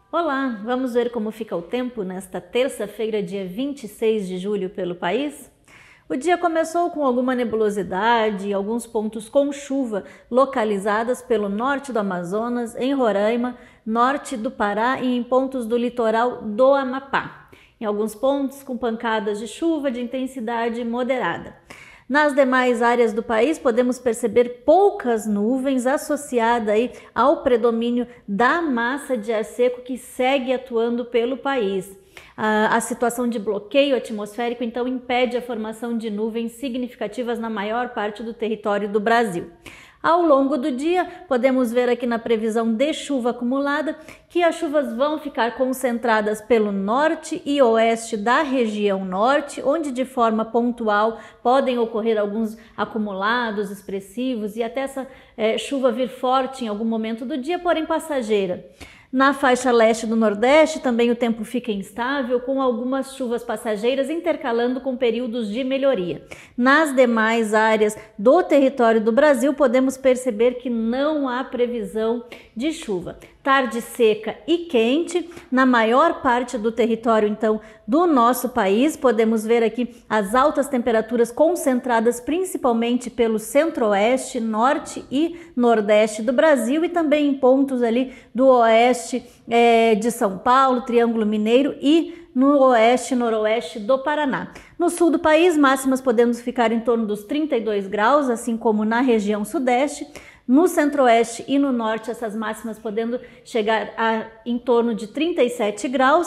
Olá, vamos ver como fica o tempo nesta terça-feira, dia 26 de julho, pelo país? O dia começou com alguma nebulosidade e alguns pontos com chuva localizadas pelo norte do Amazonas, em Roraima, norte do Pará e em pontos do litoral do Amapá. Em alguns pontos com pancadas de chuva de intensidade moderada. Nas demais áreas do país, podemos perceber poucas nuvens associadas aí ao predomínio da massa de ar seco que segue atuando pelo país. A situação de bloqueio atmosférico, então, impede a formação de nuvens significativas na maior parte do território do Brasil. Ao longo do dia, podemos ver aqui na previsão de chuva acumulada que as chuvas vão ficar concentradas pelo norte e oeste da região norte, onde de forma pontual podem ocorrer alguns acumulados expressivos e até essa chuva vir forte em algum momento do dia, porém passageira. Na faixa leste do Nordeste também o tempo fica instável, com algumas chuvas passageiras intercalando com períodos de melhoria. Nas demais áreas do território do Brasil, podemos perceber que não há previsão de chuva. Tarde seca e quente na maior parte do território, então, do nosso país. Podemos ver aqui as altas temperaturas concentradas principalmente pelo centro-oeste, norte e nordeste do Brasil e também em pontos ali do oeste de São Paulo, Triângulo Mineiro e no oeste e noroeste do Paraná. No sul do país, máximas podemos ficar em torno dos 32 graus, assim como na região sudeste. No centro-oeste e no norte, essas máximas podendo chegar a em torno de 37 graus,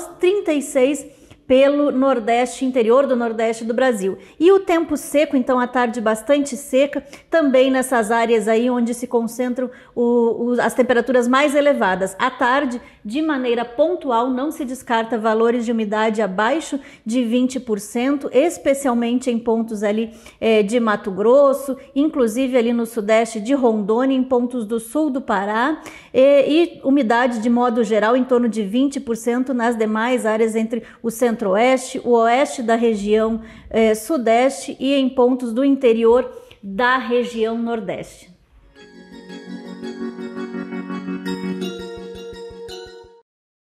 36 pelo nordeste, interior do nordeste do Brasil. E o tempo seco, então a tarde bastante seca, também nessas áreas aí onde se concentram as temperaturas mais elevadas. À tarde, de maneira pontual, não se descarta valores de umidade abaixo de 20%, especialmente em pontos ali de Mato Grosso, inclusive ali no sudeste de Rondônia, em pontos do sul do Pará, e umidade de modo geral em torno de 20% nas demais áreas entre o centro-oeste, o oeste da região sudeste e em pontos do interior da região nordeste.